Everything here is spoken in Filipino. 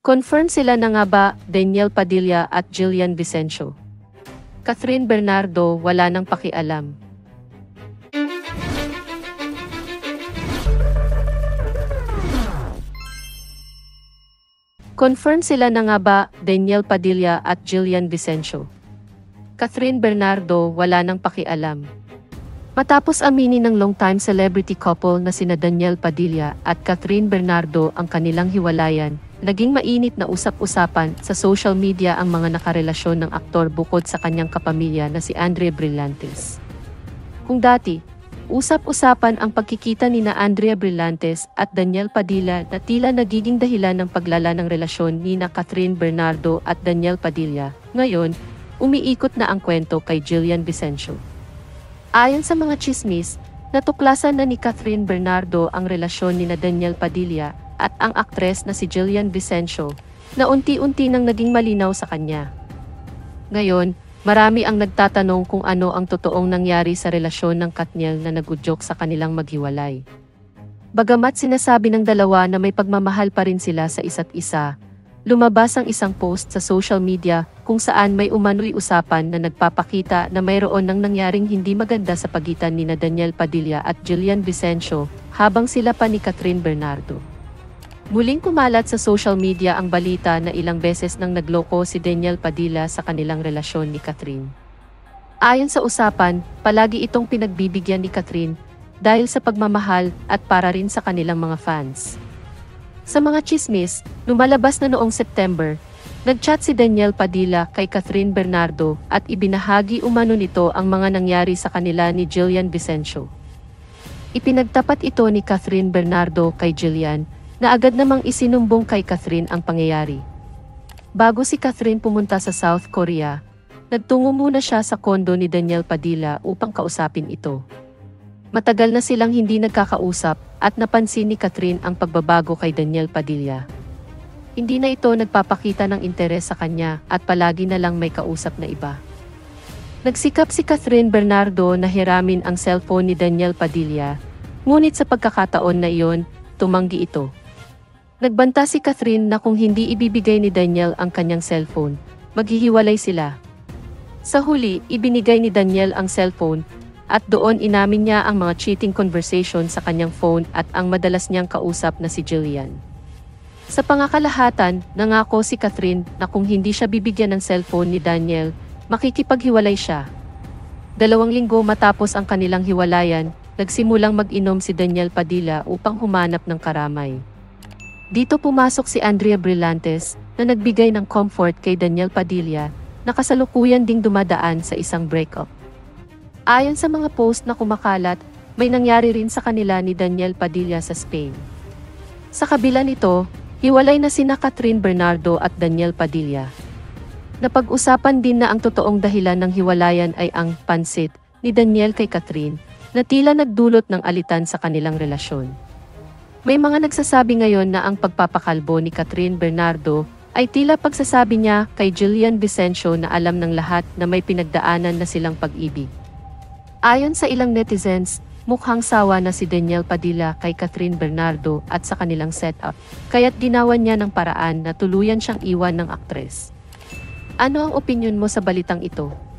Confirm sila na nga ba, Daniel Padilla at Jillian Vicencio. Catherine Bernardo wala nang pakialam. Confirm sila na nga ba, Daniel Padilla at Jillian Vicencio. Catherine Bernardo wala nang pakialam. Matapos aminin ng long-time celebrity couple na sina Daniel Padilla at Catherine Bernardo ang kanilang hiwalayan, naging mainit na usap-usapan sa social media ang mga nakarelasyon ng aktor bukod sa kanyang kapamilya na si Andrea Brillantes. Kung dati, usap-usapan ang pagkikita ni na Andrea Brillantes at Daniel Padilla na tila nagiging dahilan ng paglala ng relasyon ni na Catherine Bernardo at Daniel Padilla, ngayon, umiikot na ang kwento kay Jillian Vicencio. Ayon sa mga chismis, natuklasan na ni Catherine Bernardo ang relasyon ni na Daniel Padilla at ang aktres na si Jillian Vicencio na unti-unti nang naging malinaw sa kanya. Ngayon, marami ang nagtatanong kung ano ang totoong nangyari sa relasyon ng Katniel na nagudyok sa kanilang maghiwalay. Bagamat sinasabi ng dalawa na may pagmamahal pa rin sila sa isa't isa, lumabas ang isang post sa social media kung saan may umano'y usapan na nagpapakita na mayroon ng nangyaring hindi maganda sa pagitan ni na Daniel Padilla at Jillian Vicencio habang sila pa ni Catherine Bernardo. Muling kumalat sa social media ang balita na ilang beses nang nagloko si Daniel Padilla sa kanilang relasyon ni Catherine. Ayon sa usapan, palagi itong pinagbibigyan ni Catherine dahil sa pagmamahal at para rin sa kanilang mga fans. Sa mga chismis, lumalabas na noong September, nagchat si Daniel Padilla kay Catherine Bernardo at ibinahagi umano nito ang mga nangyari sa kanila ni Jillian Vicencio. Ipinagtapat ito ni Catherine Bernardo kay Jillian, na agad namang isinumbong kay Catherine ang pangyayari. Bago si Catherine pumunta sa South Korea, nagtungo muna siya sa kondo ni Daniel Padilla upang kausapin ito. Matagal na silang hindi nagkakausap at napansin ni Catherine ang pagbabago kay Daniel Padilla. Hindi na ito nagpapakita ng interes sa kanya at palagi na lang may kausap na iba. Nagsikap si Catherine Bernardo na hiramin ang cellphone ni Daniel Padilla, ngunit sa pagkakataon na iyon, tumanggi ito. Nagbanta si Catherine na kung hindi ibibigay ni Daniel ang kanyang cellphone, maghihiwalay sila. Sa huli, ibinigay ni Daniel ang cellphone, at doon inamin niya ang mga cheating conversation sa kanyang phone at ang madalas niyang kausap na si Jillian. Sa pangakalahatan, nangako si Catherine na kung hindi siya bibigyan ng cellphone ni Daniel, makikipaghiwalay siya. 2 linggo matapos ang kanilang hiwalayan, nagsimulang mag-inom si Daniel Padilla upang humanap ng karamay. Dito pumasok si Andrea Brillantes na nagbigay ng comfort kay Daniel Padilla na kasalukuyan ding dumadaan sa isang breakup. Ayon sa mga post na kumakalat, may nangyari rin sa kanila ni Daniel Padilla sa Spain. Sa kabila nito, hiwalay na sina Catherine Bernardo at Daniel Padilla. Napag-usapan din na ang totoong dahilan ng hiwalayan ay ang pansit ni Daniel kay Catherine na tila nagdulot ng alitan sa kanilang relasyon. May mga nagsasabi ngayon na ang pagpapakalbo ni Catherine Bernardo ay tila pagsasabi niya kay Jillian Vicencio na alam ng lahat na may pinagdaanan na silang pag-ibig. Ayon sa ilang netizens, mukhang sawa na si Daniel Padilla kay Catherine Bernardo at sa kanilang setup, kaya't ginawan niya ng paraan na tuluyan siyang iwan ng aktres. Ano ang opinyon mo sa balitang ito?